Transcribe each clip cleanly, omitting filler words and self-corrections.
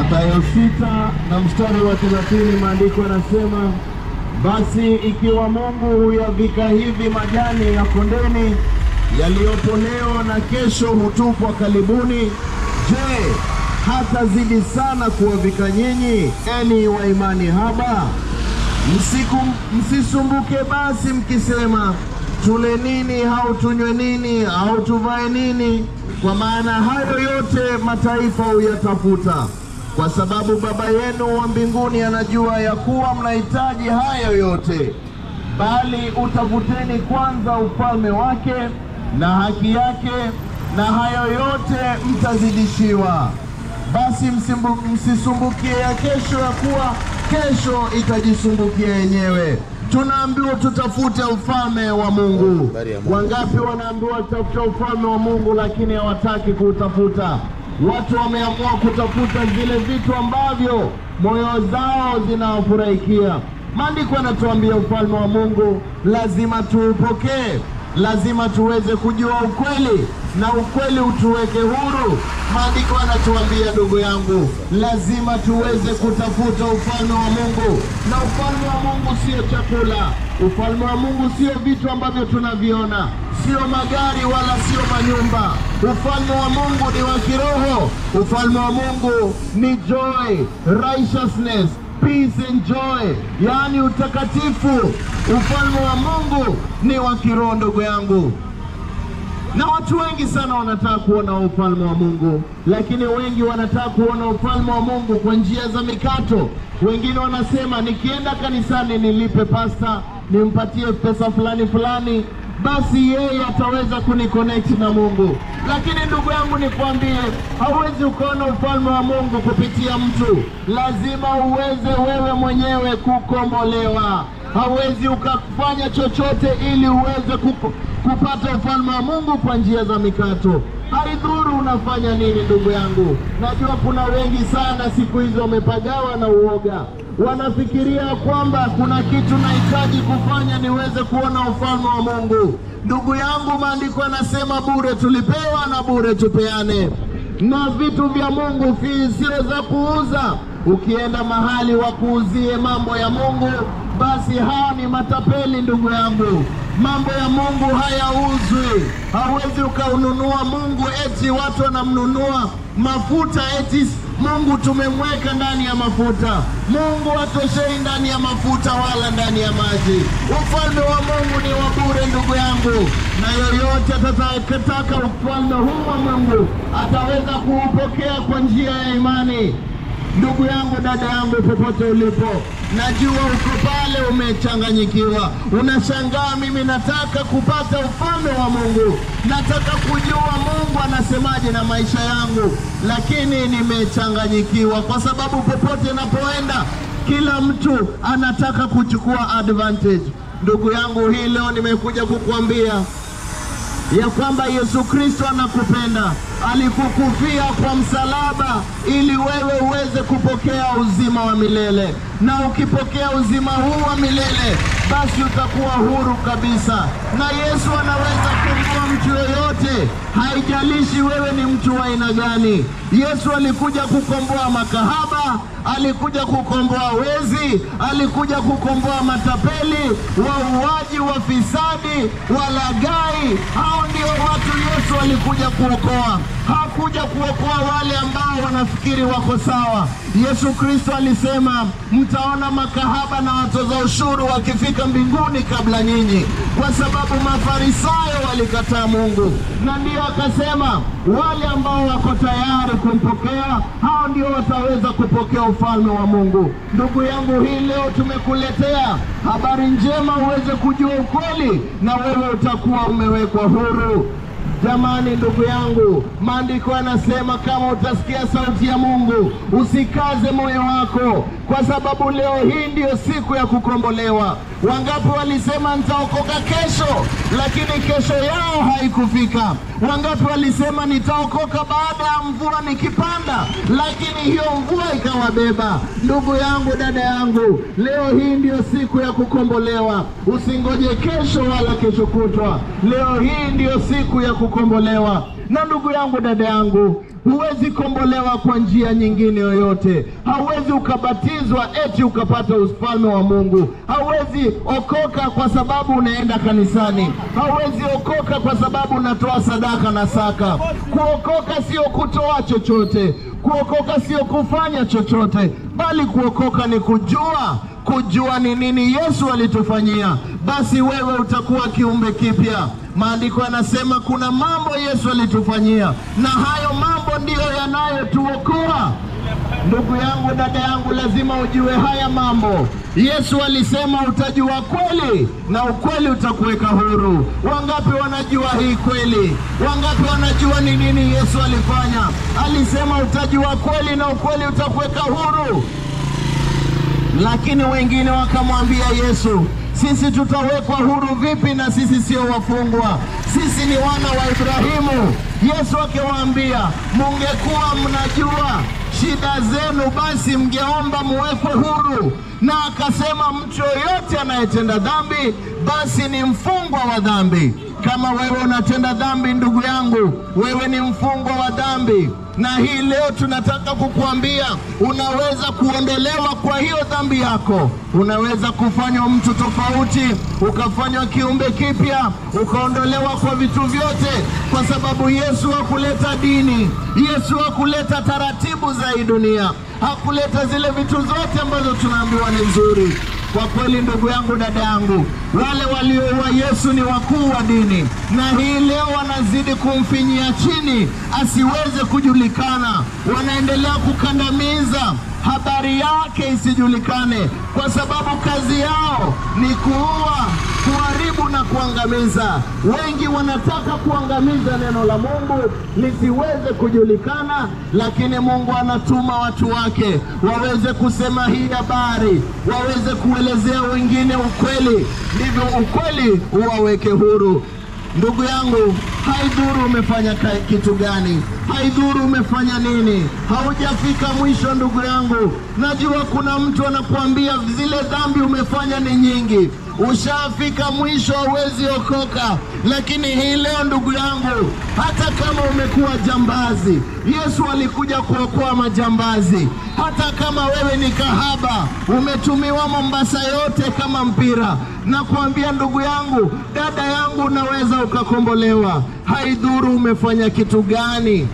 Mathayo 6 na mstari wa 30, maandiko yanasema, basi ikiwa Mungu huyavika hivi majani ya kondeni yaliyotolewa na kesho hutupwa kalibuni, je, hatazidi sana kuwavika nyinyi, enyi wa imani haba? Msisumbuke basi mkisema, tule nini au tunywe nini au tuvae nini, kwa maana hayo yote mataifa huyatafuta, kwa sababu Baba yenu wa mbinguni anajua ya kuwa mnahitaji hayo yote. Bali utafuteni kwanza ufalme wake na haki yake, na hayo yote mtazidishiwa. Basi msisumbukie ya kesho, ya kuwa kesho itajisumbukia yenyewe. Tunaambiwa tutafute ufalme wa Mungu. Wangapi wanaambiwa tafuta ufalme wa Mungu lakini hawataki kutafuta? Watu wameamua kutafuta zile vitu ambavyo moyo zao zinawafurahikia. Maandiko yanatuambia ufalme wa Mungu lazima tuupokee, lazima tuweze kujua ukweli na ukweli utuweke huru. Maandiko yanatuambia, ndugu yangu, lazima tuweze kutafuta ufalme wa Mungu. Na ufalme wa Mungu sio chakula. Ufalme wa Mungu sio vitu ambavyo tunaviona, sio magari wala sio manyumba. Ufalme wa Mungu ni wa kiroho. Ufalme wa Mungu ni joy, righteousness, peace and joy, yani utakatifu. Ufalme wa Mungu ni wa kiroho, ndugu yangu. Na watu wengi sana wanataka kuona ufalme wa Mungu, lakini wengi wanataka kuona ufalme wa Mungu kwa njia za mikato. Wengine wanasema, nikienda kanisani nilipe pasta, nimpatie pesa fulani fulani, basi yeye ataweza kuniconnect na Mungu. Lakini ndugu yangu nikwambie, hauwezi ukaona ufalme wa Mungu kupitia mtu. Lazima uweze wewe mwenyewe kukombolewa. Hauwezi ukafanya chochote ili uweze kupata ufalme wa Mungu kwa njia za mikato. Haidhuru unafanya nini, ndugu yangu. Najua kuna wengi sana siku hizo wamepagawa na uoga. Wanafikiria kwamba kuna kitu nahitaji kufanya niweze kuona ufalme wa Mungu. Ndugu yangu, maandiko yanasema bure tulipewa na bure tupeane. Na vitu vya Mungu sio za kuuza. Ukienda mahali wakuuzie mambo ya Mungu, basi hao ni matapeli, ndugu yangu. Mambo ya Mungu hayauzwi. Hauwezi ukaununua Mungu eti watu wanamnunua mafuta, eti Mungu tumemweka ndani ya mafuta. Mungu hatoshei ndani ya mafuta wala ndani ya maji. Ufalme wa Mungu ni wa bure, ndugu yangu. Na yoyote atakayetaka ufalme huu wa Mungu ataweza kuupokea kwa njia ya imani. Ndugu yangu, dada yangu, popote ulipo, najua uko pale umechanganyikiwa. Unashangaa, mimi nataka kupata ufalme wa Mungu, nataka kujua Mungu anasemaje na maisha yangu, lakini nimechanganyikiwa kwa sababu popote napoenda kila mtu anataka kuchukua advantage. Ndugu yangu, hii leo nimekuja kukuambia ya kwamba Yesu Kristo anakupenda. Alikukufia kwa msalaba ili wewe uweze kupokea uzima wa milele. Na ukipokea uzima huu wa milele, basi utakuwa huru kabisa. Na Yesu anaweza kumkomboa mtu yoyote, haijalishi wewe ni mtu wa aina gani. Yesu alikuja kukomboa makahaba, alikuja kukomboa wezi, alikuja kukomboa matapeli, wauaji, wafisadi, walagai. Hao ndio watu Yesu alikuja kuokoa. Hakuja kuokoa wale ambao wanafikiri wako sawa. Yesu Kristo alisema, mtaona makahaba na watoza ushuru wakifika mbinguni kabla nyinyi, kwa sababu mafarisayo walikataa Mungu. Na ndio akasema wale ambao wako tayari kumpokea, hao ndio wataweza kupokea ufalme wa Mungu. Ndugu yangu, hii leo tumekuletea habari njema uweze kujua ukweli, na wewe utakuwa umewekwa huru. Jamani, ndugu yangu, maandiko yanasema kama utasikia sauti ya Mungu, usikaze moyo wako, kwa sababu leo hii ndio siku ya kukombolewa. Wangapi walisema nitaokoka kesho, lakini kesho yao haikufika? Wangapi walisema nitaokoka baada ya mvua nikipanda, lakini hiyo mvua ikawabeba? Ndugu yangu, dada yangu, leo hii ndio siku ya kukombolewa. Usingoje kesho wala kesho kutwa. Leo hii ndio siku ya kukombolewa. Na ndugu yangu, dada yangu, huwezi kombolewa kwa njia nyingine yoyote. Hauwezi ukabatizwa eti ukapata ufalme wa Mungu. Hauwezi okoka kwa sababu unaenda kanisani. Hauwezi okoka kwa sababu unatoa sadaka na saka. Kuokoka sio kutoa chochote. Kuokoka sio kufanya chochote, bali kuokoka ni kujua ni nini Yesu alitufanyia. Basi wewe utakuwa kiumbe kipya. Maandiko yanasema kuna mambo Yesu alitufanyia, na hayo mambo ndiyo yanayotuokoa. Ndugu yangu, dada yangu, lazima ujue haya mambo. Yesu alisema utajua kweli na ukweli utakuweka huru. Wangapi wanajua hii kweli? Wangapi wanajua ni nini Yesu alifanya? Alisema utajua kweli na ukweli utakuweka huru. Lakini wengine wakamwambia Yesu, sisi tutawekwa huru vipi na sisi sio wafungwa? Sisi ni wana wa Ibrahimu. Yesu akawaambia, mungekuwa mnajua shida zenu, basi mngeomba muwekwe huru. Na akasema mtu yoyote anayetenda dhambi basi ni mfungwa wa dhambi. Kama wewe unatenda dhambi, ndugu yangu, wewe ni mfungwa wa dhambi. Na hii leo tunataka kukuambia, unaweza kuondolewa kwa hiyo dhambi yako. Unaweza kufanywa mtu tofauti, ukafanywa kiumbe kipya, ukaondolewa kwa vitu vyote, kwa sababu Yesu hakuleta dini. Yesu hakuleta taratibu za hii dunia. Hakuleta zile vitu zote ambazo tunaambiwa ni nzuri. Kwa kweli, ndugu yangu, dada yangu, wale walioua Yesu ni wakuu wa dini, na hii leo wanazidi kumfinyia chini asiweze kujulikana. Wanaendelea kukandamiza habari yake isijulikane, kwa sababu kazi yao ni kuua, kuharibu na kuangamiza. Wengi wanataka kuangamiza neno la Mungu lisiweze kujulikana, lakini Mungu anatuma watu wake waweze kusema hii habari, waweze kuelezea wengine ukweli, ndivyo ukweli uwaweke huru. Ndugu yangu, haidhuru umefanya kitu gani, haidhuru umefanya nini, haujafika mwisho. Ndugu yangu, najua kuna mtu anakuambia zile dhambi umefanya ni nyingi, ushafika mwisho, hauwezi okoka. Lakini hii leo, ndugu yangu, hata kama umekuwa jambazi, Yesu alikuja kuokoa majambazi. Hata kama wewe ni kahaba, umetumiwa Mombasa yote kama mpira, na kuambia ndugu yangu, dada yangu, unaweza ukakombolewa. Haidhuru umefanya kitu gani,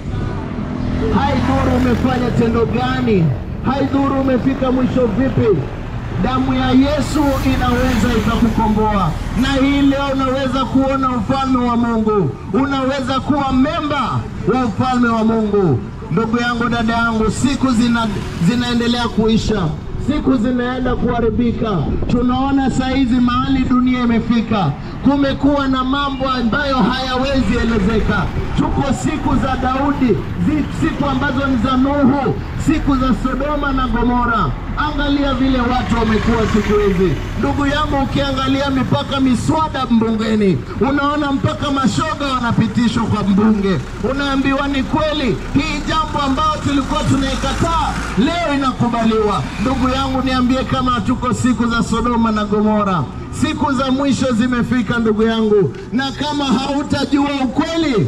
haidhuru umefanya tendo gani, haidhuru umefika mwisho vipi, damu ya Yesu inaweza ikakukomboa. Na hii leo unaweza kuona ufalme wa Mungu, unaweza kuwa memba wa ufalme wa Mungu. Ndugu yangu, dada yangu, siku zinaendelea kuisha, siku zinaenda kuharibika. Tunaona saa hizi mahali dunia imefika, kumekuwa na mambo ambayo hayawezi elezeka. Tuko siku za Daudi, siku ambazo ni za Nuhu, siku za Sodoma na Gomora. Angalia vile watu wamekuwa siku hizi. Ndugu yangu, ukiangalia mipaka miswada mbungeni, unaona mpaka mashoga wanapitishwa kwa mbunge. Unaambiwa ni kweli, hii jambo ambayo tulikuwa tunaikataa leo inakubaliwa. Ndugu yangu, niambie kama tuko siku za Sodoma na Gomora. Siku za mwisho zimefika, ndugu yangu, na kama hautajua ukweli,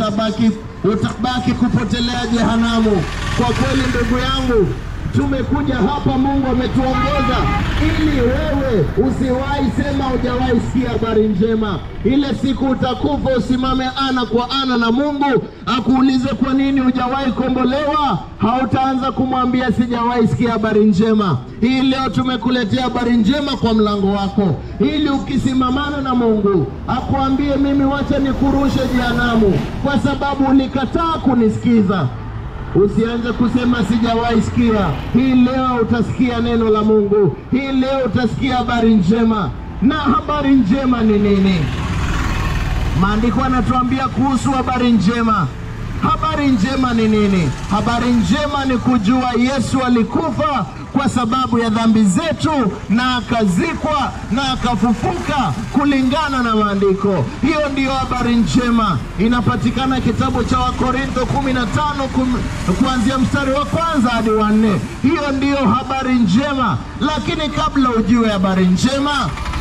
utabaki kupotelea jehanamu. Kwa kweli, ndugu yangu, tumekuja hapa, Mungu ametuongoza ili wewe usiwahi sema hujawahi sikia habari njema. Ile siku utakufa, usimame ana kwa ana na Mungu akuulize kwa nini hujawahi kombolewa. Hautaanza kumwambia sijawahi sikia habari njema. Hii leo tumekuletea habari njema kwa mlango wako, ili ukisimamana na Mungu akuambie, mimi wacha nikurushe jehanamu kwa sababu ulikataa kunisikiza. Usianze kusema sijawahi sikia. Hii leo utasikia neno la Mungu. Hii leo utasikia habari njema. Na habari njema ni nini? Maandiko yanatuambia kuhusu habari njema. Habari njema ni nini? Habari njema ni kujua Yesu alikufa kwa sababu ya dhambi zetu, na akazikwa na akafufuka kulingana na maandiko. Hiyo ndiyo habari njema. Inapatikana kitabu cha Wakorintho 15 kuanzia mstari wa 1 hadi wa 4. Hiyo ndiyo habari njema. Lakini kabla ujue habari njema,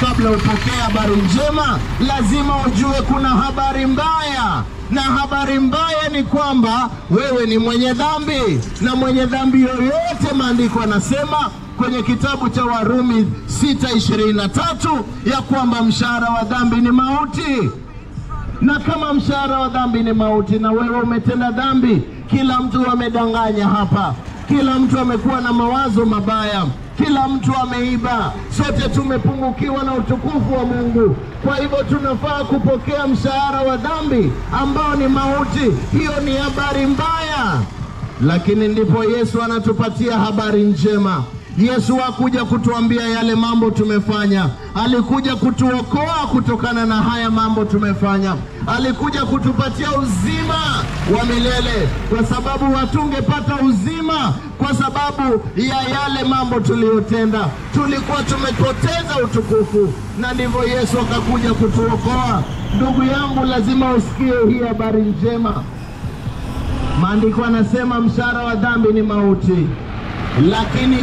kabla upokee habari njema, lazima ujue kuna habari mbaya. Na habari mbaya ni kwamba wewe ni mwenye dhambi, na mwenye dhambi yoyote, maandiko yanasema kwenye kitabu cha Warumi 6:23 ya kwamba mshahara wa dhambi ni mauti. Na kama mshahara wa dhambi ni mauti, na wewe umetenda dhambi, kila mtu amedanganya hapa, kila mtu amekuwa na mawazo mabaya, kila mtu ameiba, sote tumepungukiwa na utukufu wa Mungu. Kwa hivyo tunafaa kupokea mshahara wa dhambi ambao ni mauti. Hiyo ni habari mbaya. Lakini ndipo Yesu anatupatia habari njema. Yesu hakuja kutuambia yale mambo tumefanya, alikuja kutuokoa kutokana na haya mambo tumefanya. Alikuja kutupatia uzima wa milele, kwa sababu hatungepata uzima kwa sababu ya yale mambo tuliyotenda. Tulikuwa tumepoteza utukufu, na ndivyo Yesu akakuja kutuokoa. Ndugu yangu, lazima usikie hii habari njema. Maandiko yanasema mshahara wa dhambi ni mauti, lakini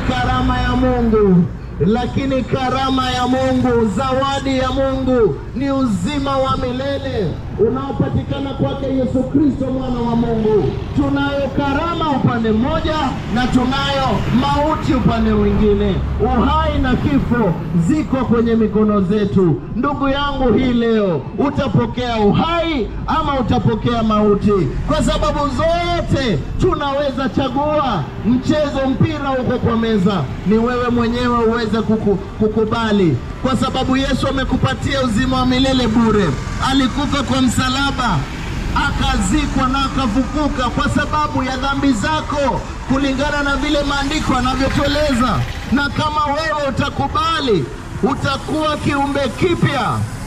karama ya Mungu, zawadi ya Mungu ni uzima wa milele unaopatikana kwake Yesu Kristo mwana wa Mungu. Tunayo karama upande mmoja na tunayo mauti upande mwingine. Uhai na kifo ziko kwenye mikono zetu. Ndugu yangu, hii leo utapokea uhai ama utapokea mauti? Kwa sababu zote tunaweza chagua. Mchezo mpira uko kwa meza, ni wewe mwenyewe uweze kukubali, kwa sababu Yesu amekupatia uzima wa milele bure. Alikufa kwa msalaba, akazikwa na akafufuka kwa sababu ya dhambi zako, kulingana na vile maandiko yanavyotueleza. Na kama wewe utakubali, utakuwa kiumbe kipya.